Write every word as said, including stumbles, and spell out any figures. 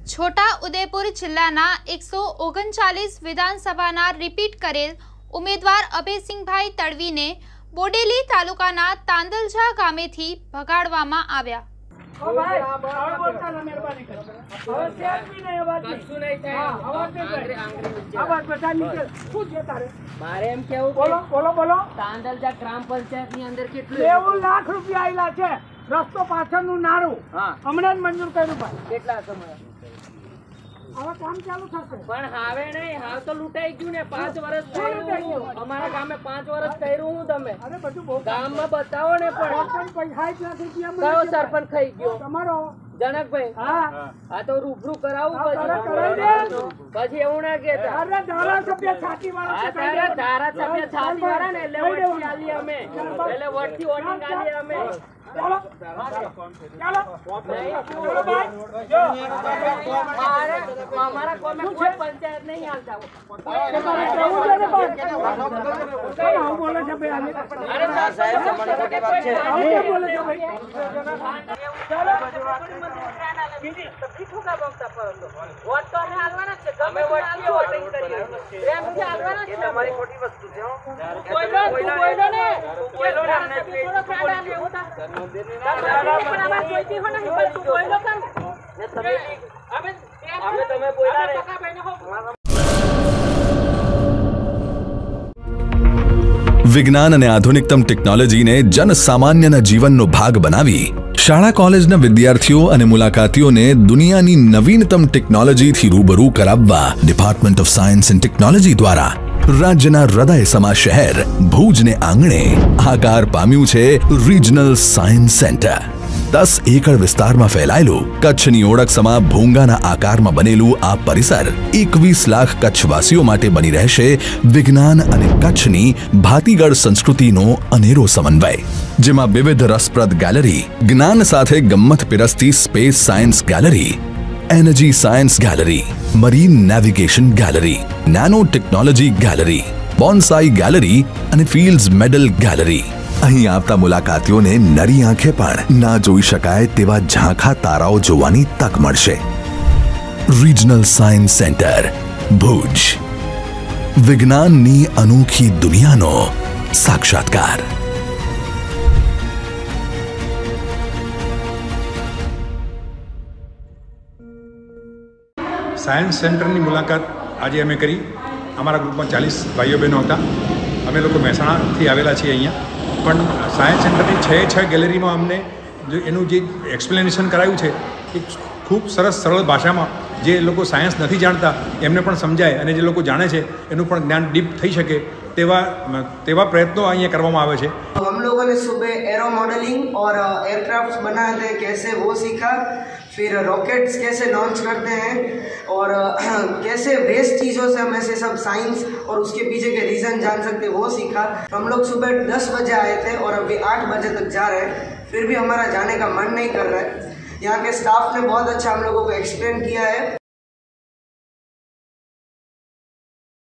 છોટા ઉદેપુર જિલ્લાના એકસો ઓગણચાલીસ વિધાનસભાના રિપીટ કરેલ ઉમેદવાર અભયસિંહભાઈ તડવીને બોડેલી તાલુકાના તાંદલજા ગામેથી ભગાડવામાં આવ્યા। મારે એમ કેવું બોલો બોલો બોલો તાંદલજા ગ્રામ પંચાયત ની અંદર કેટલું નેવું લાખ રૂપિયા આયેલા છે। રસ્તો પાછળનું નારું હમણાં જ મંજૂર કર્યું ભાઈ। કેટલા સમય હવે કામ ચાલુ થશે પણ હવે નહીં, હાલ તો લૂંટાઈ ગયું ને। પાંચ વર્ષ થયું અમારા ગામે, પાંચ વર્ષ કર્યું હું તમે અરે બધું બહુ ગામમાં બતાવો ને। પણ સાઠ લાખ રૂપિયા કયો સરપંચ ખાઈ ગયો તમારો જનકભાઈ? હા આ તો રૂબરૂ કરાવું પછી એવું ના કે ધારાસભ્ય છાતી વાળા ધારાસભ્ય છાતી વાળા ને એટલે વટથી આલી અમે, એટલે વટથી વોટિંગ આલી અમે। ચાલો ચાલો અમારા કોમે કોઈ પંચાયત નહીં હાલતા। બોલે છે ભાઈ વિજ્ઞાન અને આધુનિકતમ ટેકનોલોજીને જન સામાન્યના જીવનનો ભાગ બનાવી શાળા કોલેજના વિદ્યાર્થીઓ અને મુલાકાતીઓને દુનિયાની નવીનતમ ટેકનોલોજીથી રૂબરૂ કરાવવા department of science and technology દ્વારા રાજ્યના હૃદય સમા શહેર ભુજને આંગણે આકાર પામ્યું છે રિજનલ સાયન્સ સેન્ટર। દસ એકર વિસ્તારમાં ફેલાયેલું કચ્છની ઓળખ સમા ભૂંગાના આકારમાં બનેલું આ પરિસર એકવીસ લાખ કચ્છવાસીઓ માટે બની રહેશે વિજ્ઞાન અને કચ્છની ભાતીગળ સંસ્કૃતિનો અનેરો સમન્વય, જેમાં વિવિધ રસપ્રદ ગેલેરી, જ્ઞાન સાથે ગમ્મત પીરસતી space science gallery, energy science gallery, marine navigation gallery, nano technology gallery, bonsai gallery અને ફિલ્ડ્સ મેડલ ગેલેરી। અહીં આવતા મુલાકાતીઓને નરી આંખે પણ ના જોઈ શકાય તેવા ઝાંખા તારાઓ જોવાની તક મળશે। રિજનલ સાયન્સ સેન્ટર ભુજ, વિજ્ઞાનની અનોખી દુનિયાનો સાક્ષાત્કાર। સાયન્સ સેન્ટરની મુલાકાત આજે અમે કરી। અમારા ગ્રુપમાં ચાલીસ ભાઈઓ બહેનો હતા। અમે લોકો મહેસાણાથી આવેલા છીએ અહીંયા, પણ સાયન્સ સેન્ટરની છ છ ગેલેરીમાં અમને જો એનું જે એક્સપ્લેનેશન કરાયું છે એ ખૂબ સરસ સરળ ભાષામાં જે લોકો સાયન્સ નથી જાણતા એમને પણ સમજાય અને જે લોકો જાણે છે એનું પણ જ્ઞાન ડીપ થઈ શકે તેવા તેવા પ્રયત્નો અહીંયા કરવામાં આવે છે। हम लोगों ने सुबह एरो मॉडलिंग और एयरक्राफ्ट बनाते हैं कैसे वो सीखा, फिर रॉकेट्स कैसे लॉन्च करते हैं और कैसे वेस्ट चीज़ों से हम ऐसे सब साइंस और उसके पीछे के रीज़न जान सकते हैं वो सीखा। तो हम लोग सुबह दस बजे आए थे और अभी आठ बजे तक जा रहे हैं, फिर भी हमारा जाने का मन नहीं कर रहा है। यहाँ के स्टाफ ने बहुत अच्छा हम लोगों को एक्सप्लेन किया है।